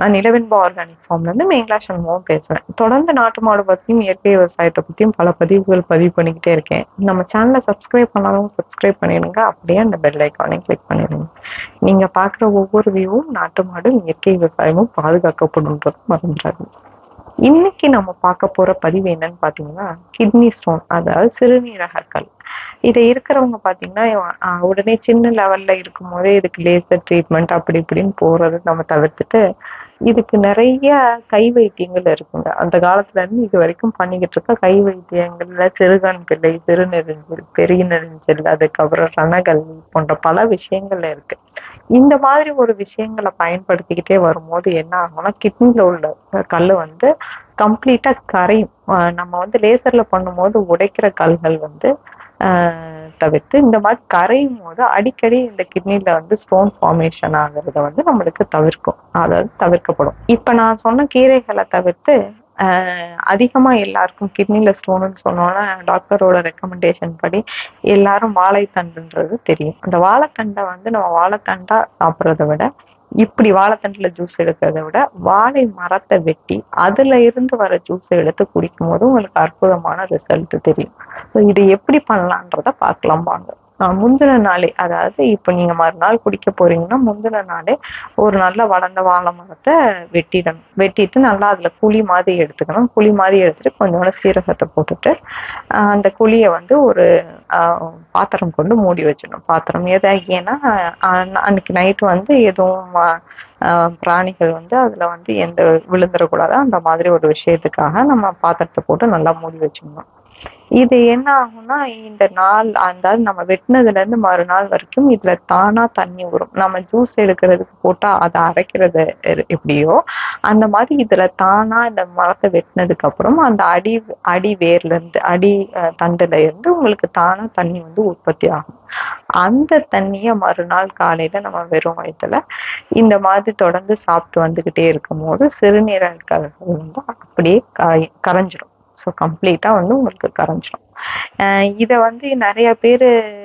நான் நிலவெண்பா ஆர்கானிக் ஃபார்ம்லேருந்து மேங்கலா சண்முகம் பேசுகிறேன். தொடர்ந்து நாட்டு மாடு பற்றியும் இயற்கை விவசாயத்தை பற்றியும் பல பதிவுகள் பதிவு பண்ணிக்கிட்டே இருக்கேன். நம்ம சேனலை சப்ஸ்கிரைப் பண்ணாதவங்க சப்ஸ்கிரைப் பண்ணிடுங்க. அப்படியே அந்த பெல் ஐக்கானையும் கிளிக் பண்ணிடுங்க. நீங்கள் பார்க்குற ஒவ்வொரு வியூவும் நாட்டு மாடும் இயற்கை விவசாயமும் பாதுகாக்கப்படுன்றது மறந்துடாது. இன்னைக்கு நம்ம பார்க்க போற பதிவு என்னன்னு பாத்தீங்கன்னா, கிட்னி ஸ்டோன், அதாவது சிறுநீரக கல். இதை இருக்கிறவங்க பாத்தீங்கன்னா உடனே சின்ன லெவல்ல இருக்கும் போதே இதுக்கு லேசர் ட்ரீட்மெண்ட் அப்படி இப்படின்னு போறது நம்ம தவிர்த்துட்டு, இதுக்கு நிறைய கை வைத்தியங்கள் இருக்குங்க. அந்த காலத்துல இருந்து இது வரைக்கும் பண்ணிக்கிட்டு இருக்க கை வைத்தியங்கள்ல சிறுகான் பிள்ளை, சிறுநெடுஞ்செல், பெரிய நெடுஞ்செல், அதுக்கப்புறம் ரணகல் போன்ற பல விஷயங்கள்ல இருக்கு. இந்த மாதிரி ஒரு விஷயங்களை பயன்படுத்திக்கிட்டே வரும்போது என்ன ஆகும்னா, கிட்னில உள்ள கல்லு வந்து கம்ப்ளீட்டா கரையும். நம்ம வந்து லேசர்ல பண்ணும்போது உடைக்கிற கல்கள் வந்து தவிர்த்து இந்த மாதிரி கரையும் போது அடிக்கடி இந்த கிட்னில வந்து ஸ்டோன் ஃபார்மேஷன் ஆகுறத வந்து நம்மளுக்கு தவிர்க்கும், அதாவது தவிர்க்கப்படும். இப்ப நான் சொன்ன கீரைகளை தவிர்த்து அதிகமா எல்லாருக்கும் கிட்னில ஸ்டோனுன்னு சொன்னோன்னா டாக்டரோட ரெக்கமெண்டேஷன் படி எல்லாரும் வாழைத்தண்டுன்றது தெரியும். அந்த வாழைத்தண்டை வந்து நம்ம வாழைத்தண்டா சாப்பிட்றத விட, இப்படி வாழைத்தண்டுல ஜூஸ் எடுக்கிறத விட வாழை மரத்தை வெட்டி அதுல இருந்து வர ஜூஸை எடுத்து குடிக்கும் போது உங்களுக்கு அற்புதமான ரிசல்ட் தெரியும். இது எப்படி பண்ணலான்றத பார்க்கலாம் வாங்க. முந்தின நாளே, அதாவது இப்ப நீங்க மறுநாள் குடிக்க போறீங்கன்னா முந்தின நாளே ஒரு நல்ல வளர்ந்த வாழை மரத்தை வெட்டிடணும். வெட்டிட்டு நல்லா அதுல குழி மாதிரி எடுத்துக்கணும். குழி மாதிரி எடுத்துட்டு கொஞ்சோண்டு சீரகத்தை போட்டுட்டு அந்த குழியை வந்து ஒரு பாத்திரம் கொண்டு மூடி வச்சிடணும். பாத்திரம் ஏன்னா அன்னைக்கு நைட்டு வந்து எதுவும் பிராணிகள் வந்து அதுல வந்து எந்த விழுந்துடக்கூடாது. அந்த மாதிரி ஒரு விஷயத்துக்காக நம்ம பாத்திரத்தை போட்டு நல்லா மூடி வச்சிடணும். இது என்ன ஆகும்னா, இந்த நாள் அதாவது நம்ம வெட்டினதுல இருந்து மறுநாள் வரைக்கும் இதுல தானா தண்ணி வரும். நம்ம ஜூஸ் எடுக்கிறதுக்கு போட்டா அதை அரைக்கிறது எப்படியோ அந்த மாதிரி இதுல தானா இந்த மரத்தை வெட்டினதுக்கு அப்புறம் அந்த அடி வேர்ல இருந்து தண்டுல இருந்து உங்களுக்கு தானா தண்ணி வந்து உற்பத்தி ஆகும். அந்த தண்ணிய மறுநாள் காலையில நம்ம வெறும் வயிற்றுல இந்த மாதிரி தொடர்ந்து சாப்பிட்டு வந்துகிட்டே இருக்கும் போது சிறுநீரக வந்து அப்படியே கரைஞ்சிடும். ஸோ கம்ப்ளீட்டா வந்து உங்களுக்கு கரைஞ்சிடும். இதை வந்து நிறைய பேர்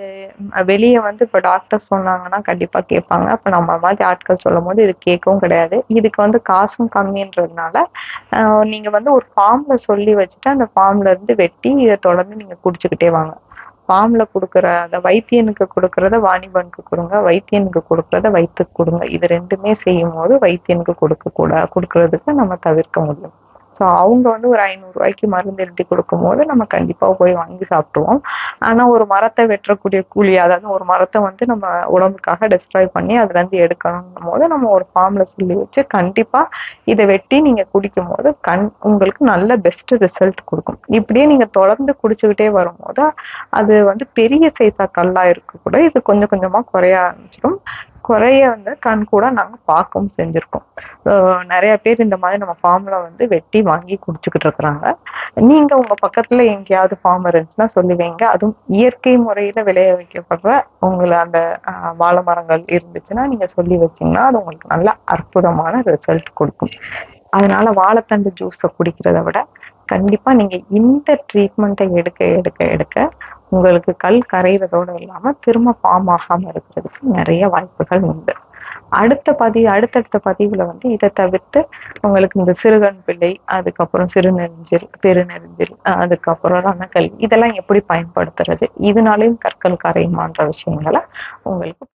வெளியே வந்து இப்போ டாக்டர் சொன்னாங்கன்னா கண்டிப்பா கேட்பாங்க. அப்போ நம்ம மாதிரி ஆட்கள் சொல்லும் போது இது கேட்கவும் கிடையாது. இதுக்கு வந்து காசும் கம்மின்றதுனால நீங்க வந்து ஒரு ஃபார்ம்ல சொல்லி வச்சுட்டு அந்த ஃபார்ம்ல இருந்து வெட்டி இதை தொடர்ந்து நீங்க குடிச்சுக்கிட்டே வாங்க. ஃபார்ம்ல கொடுக்குற அந்த வைத்தியனுக்கு கொடுக்கறத வாணிபனுக்கு கொடுங்க, வைத்தியனுக்கு கொடுக்கறத வயிற்றுக்கு கொடுங்க. இது ரெண்டுமே செய்யும் போது வைத்தியனுக்கு கொடுக்கறதுக்கு நம்ம தவிர்க்க முடியும். ஸோ அவங்க வந்து ஒரு 500 ரூபாய்க்கு மருந்து எழுதி கொடுக்கும் போது நம்ம கண்டிப்பா போய் வாங்கி சாப்பிடுவோம். ஆனா ஒரு மரத்தை வெட்டக்கூடிய கூலி, அதாவது ஒரு மரத்தை வந்து நம்ம உடம்புக்காக டெஸ்ட்ராய் பண்ணி அதுல இருந்து எடுக்கணும் போது நம்ம ஒரு ஃபார்ம்ல சொல்லி வச்சு கண்டிப்பா இதை வெட்டி நீங்க குடிக்கும் போது உங்களுக்கு நல்ல பெஸ்ட் ரிசல்ட் கொடுக்கும். இப்படியே நீங்க தொடர்ந்து குடிச்சுக்கிட்டே வரும்போது அது வந்து பெரிய சைஸா கல்லா இருக்க கூட இது கொஞ்சம் கொஞ்சமா குறைய ஆரம்பிச்சிடும். குறைய வந்து கண் கூட நாங்க பார்க்கவும் செஞ்சிருக்கோம். நிறைய பேர் இந்த மாதிரி நம்ம ஃபார்ம்ல வந்து வெட்டி வாங்கி குடிச்சுக்கிட்டு இருக்கிறாங்க. நீங்க உங்க பக்கத்துல எங்கேயாவது ஃபார்ம் இருந்துச்சுன்னா சொல்லி வைங்க. அதுவும் இயற்கை முறையில விளைய வைக்கப்படுற உங்களை அந்த வாழை மரங்கள் இருந்துச்சுன்னா நீங்க சொல்லி வச்சீங்கன்னா அது உங்களுக்கு நல்ல அற்புதமான ரிசல்ட் கொடுக்கும். அதனால வாழைத்தண்டு ஜூஸை குடிக்கிறத விட கண்டிப்பா நீங்க இந்த ட்ரீட்மெண்ட்டை எடுக்க எடுக்க எடுக்க உங்களுக்கு கல் கரைகிறதோடு இல்லாம திரும்ப ஃபார்ம் ஆகாம இருக்கிறதுக்கு நிறைய வாய்ப்புகள் உண்டு. அடுத்தடுத்த பதிவுல வந்து இதை தவிர்த்து உங்களுக்கு இந்த சிறுகண் பிள்ளை, அதுக்கப்புறம் சிறுநெடுஞ்செல், பெருநெடுஞ்செல், அதுக்கப்புறம் ரணக்கல் இதெல்லாம் எப்படி பயன்படுத்துறது, இதனாலையும் கற்கள் கரையுமான்ற விஷயங்களை உங்களுக்கு